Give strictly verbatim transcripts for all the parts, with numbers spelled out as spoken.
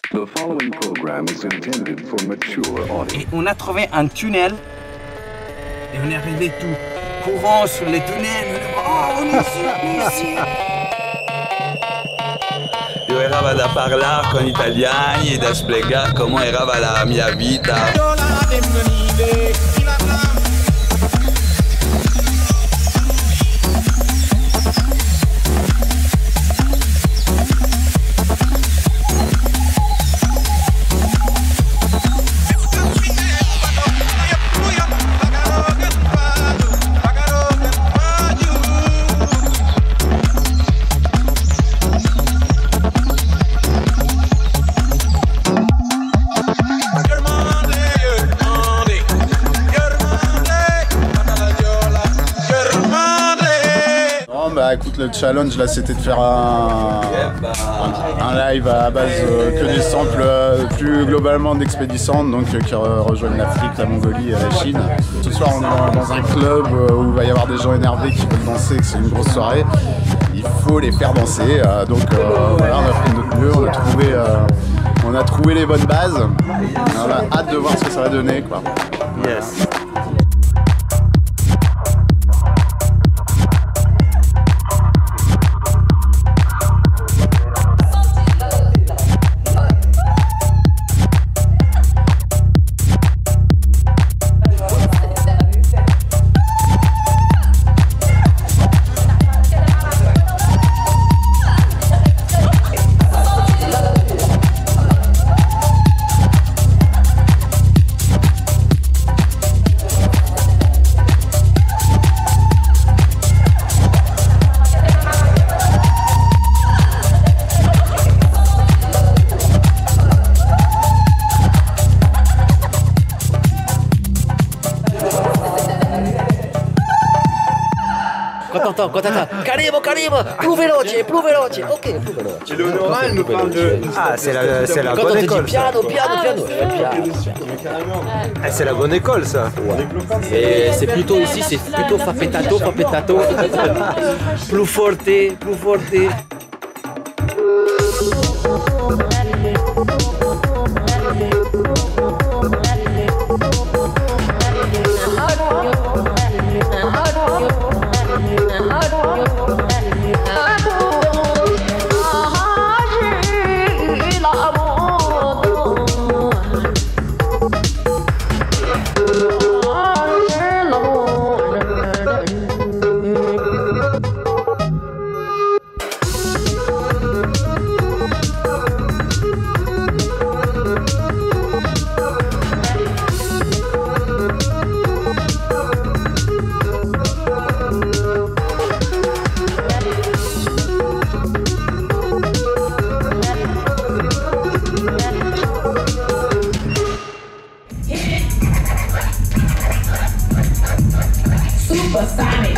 The following program is intended for mature audience. Et on a trouvé un tunnel et on est arrivé tout courant sur les tunnels. Oh, on est ici, on est ici. Io eravamo a parlare con gli italiani e da spiegare come era la mia vita. Bah écoute, le challenge là c'était de faire un, un, un live à base euh, que des samples euh, plus globalement d'expéditions, donc euh, qui re rejoignent l'Afrique, la Mongolie et la Chine. Ce soir on est dans un club euh, où il va y avoir des gens énervés qui veulent danser, que c'est une grosse soirée. Il faut les faire danser, euh, donc euh, voilà, on a fait de notre mieux, on a trouvé, euh, on a trouvé les bonnes bases. On a hâte de voir ce que ça va donner, quoi. Yes. Quand t'entends, quand t'entends, calibre, calibre, plus veloce, plus veloce, ok, plus veloce. Léonora, elle me parle de... Ah, c'est la, c'est la bonne école. Quand on dit piano, piano, piano, piano. Ah, c'est la bonne école, ça. Et c'est plutôt ici, c'est plutôt fapetato, fapetato. Plus forte, plus forte. Supersonic.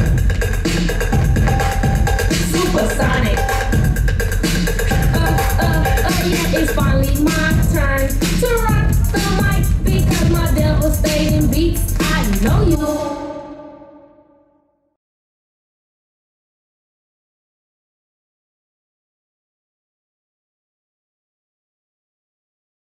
Supersonic. Uh, uh, uh, yeah, it's finally my turn to rock the mic because my devastating beats, I know you.